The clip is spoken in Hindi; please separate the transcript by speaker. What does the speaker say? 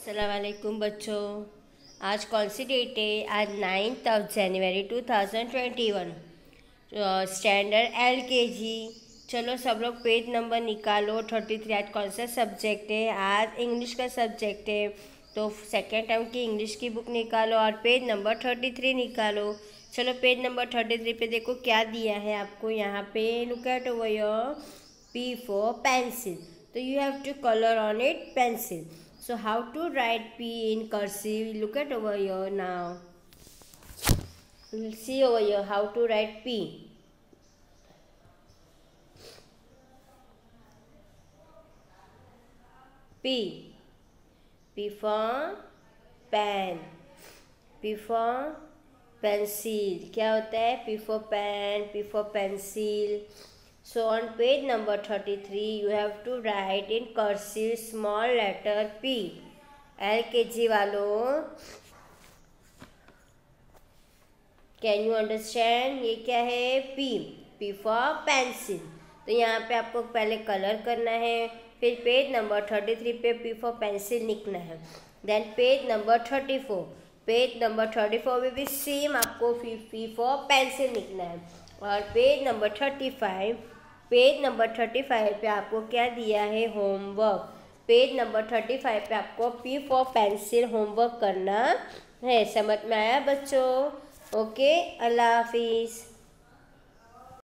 Speaker 1: अस्सलाम वालेकुम बच्चों। आज कौन सी डेट है? आज 9 जनवरी 2021। Standard LKG। चलो सब लोग पेज नंबर निकालो 33। आज कौन सा सब्जेक्ट है? आज इंग्लिश का सब्जेक्ट है, तो सेकेंड टर्म की इंग्लिश की बुक निकालो और पेज नंबर 33 निकालो। चलो पेज नंबर 33 पे देखो क्या दिया है आपको यहाँ पे। Look at over your P for pencil. So you have to color on it pencil. So how to write P in cursive? Look at over here now. We'll see over here how to write P. P. P for pen. P for pencil. क्या होता है? P for pen, P for pencil. So on page number 33, you have to write in cursive small letter P. LKG वालों, कैन यू अंडरस्टैंड? ये क्या है? P. P for pencil. तो यहाँ पे आपको पहले कलर करना है, फिर पेज नंबर 33 पे P for pencil लिखना है। Then page number 34, page number 34 में भी सेम आपको P for pencil लिखना है। और पेज नंबर 35, पेज नंबर 35 पे आपको क्या दिया है? होमवर्क। पेज नंबर 35 पे आपको P for pencil होमवर्क करना है। समझ में आया बच्चों? ओके, अल्लाह हाफिज़।